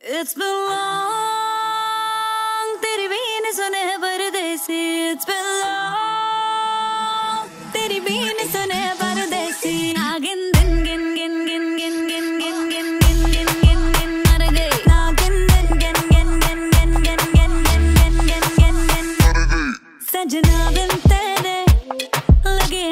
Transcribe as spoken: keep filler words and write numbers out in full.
It's been long, तेरी been सुने परदेसी. It's been long, तेरी बीन सुने परदेसी. नागिन दिन गिन गिन गिन गिन गिन गिन गिन गिन गिन गिन गिन मर गई. नागिन दिन गिन गिन गिन गिन गिन गिन गिन गिन गिन गिन गिन मर गई. सजना बिन तेरे लगे